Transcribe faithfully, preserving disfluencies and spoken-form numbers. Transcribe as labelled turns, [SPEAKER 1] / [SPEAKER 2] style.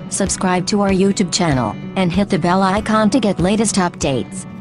[SPEAKER 1] Subscribe to our YouTube channel, and hit the bell icon to get latest updates.